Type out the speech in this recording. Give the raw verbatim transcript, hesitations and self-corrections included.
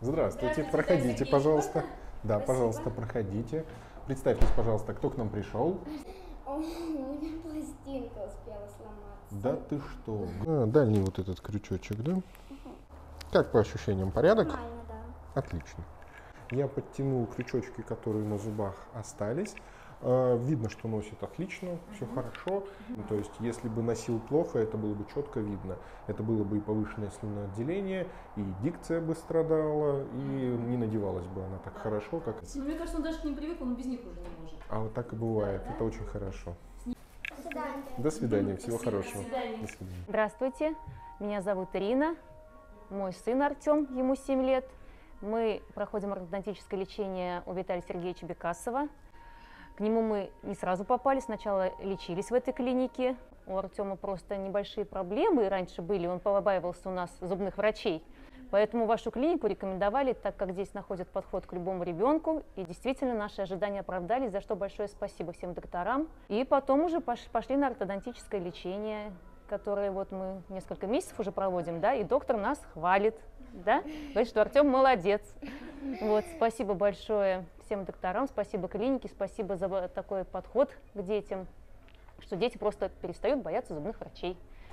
Здравствуйте, Здравствуйте, проходите, Сергей. пожалуйста. Можно? Да, Спасибо. пожалуйста, проходите. Представьтесь, пожалуйста, кто к нам пришел? У меня пластинка успела сломаться. Да ты что? А, дальний вот этот крючочек, да? Как по ощущениям, порядок? Нормально, да. Отлично. Я подтянул крючочки, которые на зубах остались. Э, Видно, что носит отлично, все хорошо. Ну, то есть, если бы носил плохо, это было бы четко видно. Это было бы и повышенное слюноотделение, и дикция бы страдала, и не надевалась бы она так хорошо, как... Ну, мне кажется, он даже к ним привык, он без них уже не может. А вот так и бывает. Да, да? Это очень хорошо. До свидания. До свидания, всего Спасибо, хорошего. до свидания. До свидания. Здравствуйте, меня зовут Ирина, мой сын Артем, ему семь лет. Мы проходим ортодонтическое лечение у Виталия Сергеевича Бекасова. К нему мы не сразу попали, сначала лечились в этой клинике. У Артема просто небольшие проблемы раньше были, он побаивался у нас зубных врачей. Поэтому вашу клинику рекомендовали, так как здесь находят подход к любому ребенку. И действительно наши ожидания оправдались, за что большое спасибо всем докторам. И потом уже пошли на ортодонтическое лечение, которое вот мы несколько месяцев уже проводим, да, и доктор нас хвалит, да, говорит, что Артем молодец. Вот, спасибо большое всем докторам, спасибо клинике, спасибо за такой подход к детям, что дети просто перестают бояться зубных врачей.